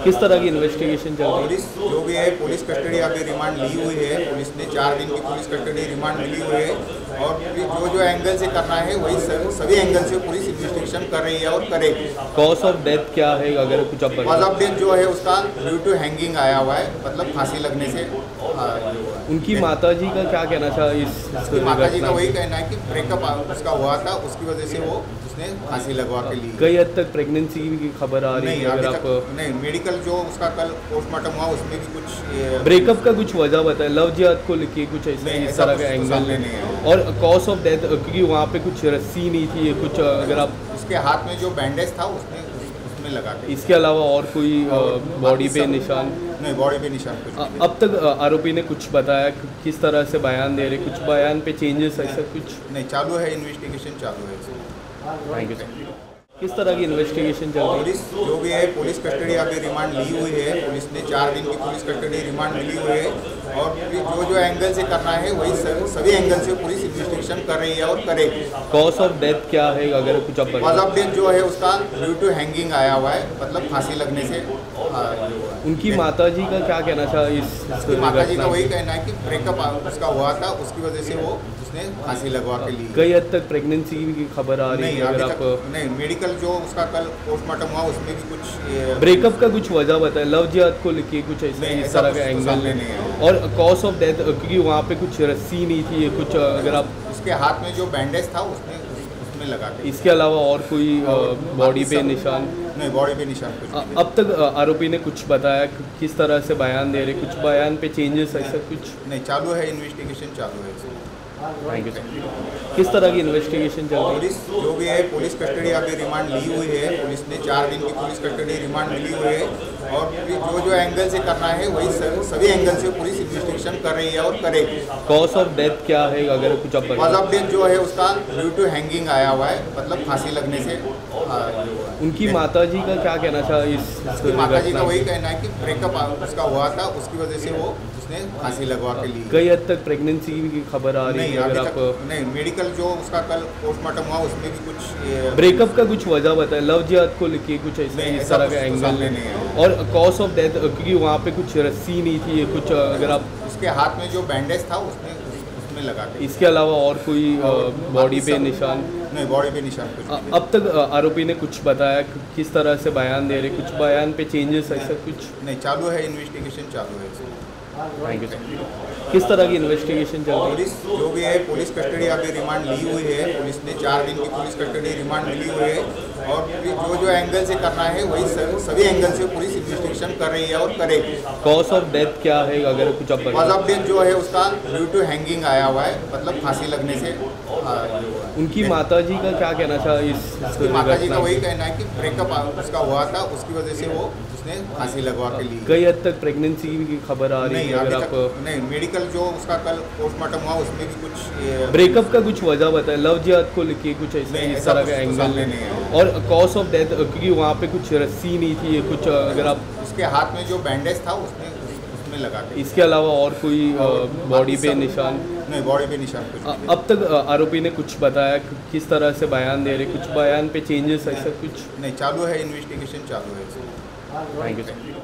किस तरह की इन्वेस्टिगेशन चल रही है? पुलिस जो भी है पुलिस कस्टडी अभी रिमांड ली हुई है। पुलिस ने 4 दिन की पुलिस कस्टडी रिमांड ली हुई है और जो जो एंगल से करना है वही सभी एंगल से पुलिस इन्वेस्टिगेशन कर रही है और करेगी। कॉज ऑफ डेथ क्या है अगर कुछ आप कॉज ऑफ डेथ जो है उसका ड्यू टू हैंगिंग आया हुआ है, मतलब फांसी लगने से। उनकी माता जी का क्या कहना था उसकी माता जी का वही कहना है कि ब्रेकअप उसका हुआ था, उसकी वजह से वो उसने फांसी लगवा के ली। कई हद तक प्रेगनेंसी की खबर आ रही है। अगर आप नहीं, मेडिकल जो उसका कल पोस्टमार्टम हुआ उसमें भी कुछ ब्रेकअप का कुछ वजह बताए, लव जिहाद को लेके कुछ इस तरह का एंगल नहीं है। और कॉज ऑफ डेथ क्योंकि वहाँ पे कुछ रस्सी नहीं थी कुछ, अगर आप उसके हाथ में जो बैंडेज था उसमें लगा के। इसके अलावा और कोई बॉडी पे निशान नहीं, बॉडी पे निशान कुछ अब तक आरोपी ने कुछ बताया किस तरह से बयान दे रहे, कुछ बयान पे चेंजेस ऐसा कुछ नहीं, चालू है, इन्वेस्टिगेशन चालू है। Thank you sir. किस तरह की इन्वेस्टिगेशन चल रही है? पुलिस जो भी है पुलिस कस्टडी अभी रिमांड ली हुई है। पुलिस ने 4 दिन की पुलिस कस्टडी रिमांड ली हुई है और जो जो एंगल से करना है वही सभी एंगल से पुलिस इन्वेस्टिगेशन कर रही है और करेगी। कॉज ऑफ डेथ क्या है अगर कुछ आप कॉज ऑफ डेथ जो है उसका ड्यू टू हैंगिंग आया हुआ है, मतलब फांसी लगने से। उनकी माता जी का क्या कहना था उसकी माता जी का वही कहना है कि ब्रेकअप उसका हुआ था, उसकी वजह से वो उसने फांसी लगवा के ली। कई हद तक प्रेगनेंसी की खबर आ रही है। अगर आप नहीं, मेडिकल जो उसका कल पोस्टमार्टम हुआ उसमें भी कुछ ब्रेकअप का कुछ वजह बताए, लव जिहाद को लेके कुछ इस तरह का एंगल नहीं है। और कॉज ऑफ डेथ क्योंकि वहाँ पे कुछ रस्सी नहीं थी कुछ, अगर आप उसके हाथ में जो बैंडेज था उसमें लगा के। इसके अलावा और कोई बॉडी पे निशान नहीं, बॉडी पे निशान कुछ अब तक आरोपी ने कुछ बताया किस तरह से बयान दे रहे, कुछ बयान पे चेंजेस ऐसा कुछ नहीं, चालू है, इन्वेस्टिगेशन चालू है। Thank you sir. किस तरह की इन्वेस्टिगेशन चल रही है? पुलिस जो भी है पुलिस कस्टडी अभी रिमांड ली हुई है। पुलिस ने 4 दिन की पुलिस कस्टडी रिमांड ली हुई है और जो जो एंगल से करना है वही सभी एंगल से पुलिस इन्वेस्टिगेशन कर रही है और करेगी। कॉज ऑफ डेथ क्या है अगर कुछ आप कॉज ऑफ डेथ जो है उसका ड्यू टू हैंगिंग आया हुआ है, मतलब फांसी लगने से। उनकी माता जी का क्या कहना था उसकी माता जी का वही कहना है कि ब्रेकअप उसका हुआ था, उसकी वजह से वो उसने फांसी लगवा के ली। कई हद तक प्रेगनेंसी की खबर आ रही है। अगर आप नहीं, मेडिकल जो उसका कल पोस्टमार्टम हुआ उसमें भी कुछ ब्रेकअप का कुछ वजह बताए, लव जिहाद को लेके कुछ इस तरह का एंगल नहीं है। और कॉज ऑफ डेथ क्योंकि वहाँ पे कुछ रस्सी नहीं थी कुछ, अगर आप उसके हाथ में जो बैंडेज था उसमें लगा के। इसके अलावा और कोई बॉडी पे निशान नहीं, बॉडी पे निशान कुछ अब तक आरोपी ने कुछ बताया किस तरह से बयान दे रहे, कुछ बयान पे चेंजेस ऐसा कुछ नहीं, चालू है, इन्वेस्टिगेशन चालू है। Thank you sir. किस तरह की इन्वेस्टिगेशन चल रही है? पुलिस जो भी है पुलिस कस्टडी अभी रिमांड ली हुई है। पुलिस ने 4 दिन की पुलिस कस्टडी रिमांड ली हुई है और जो जो एंगल से करना है वही सभी एंगल से पुलिस इन्वेस्टिगेशन कर रही है और करेगी। कॉज ऑफ डेथ क्या है अगर कुछ आप कॉज ऑफ डेथ जो है उसका ड्यू टू हैंगिंग आया हुआ है, मतलब फांसी लगने से। उनकी माता जी का क्या कहना था उसकी माता जी का वही कहना है कि ब्रेकअप उसका हुआ था, उसकी वजह से वो उसने फांसी लगवा के ली। कई हद तक प्रेगनेंसी की खबर आ रही है। अगर आप नहीं, मेडिकल जो उसका कल पोस्टमार्टम हुआ उसमें भी कुछ ब्रेकअप का कुछ वजह बताए, लव जिहाद को लेके कुछ इस तरह का एंगल नहीं है। और कॉज ऑफ डेथ क्योंकि वहाँ पे कुछ रस्सी नहीं थी कुछ, अगर आप उसके हाथ में जो बैंडेज था उसमें लगा के। इसके अलावा और कोई बॉडी पे निशान नहीं, बॉडी पे निशान कुछ अब तक आरोपी ने कुछ बताया किस तरह से बयान दे रहे, कुछ बयान पे चेंजेस ऐसा कुछ नहीं, चालू है, इन्वेस्टिगेशन चालू है। Thank you sir.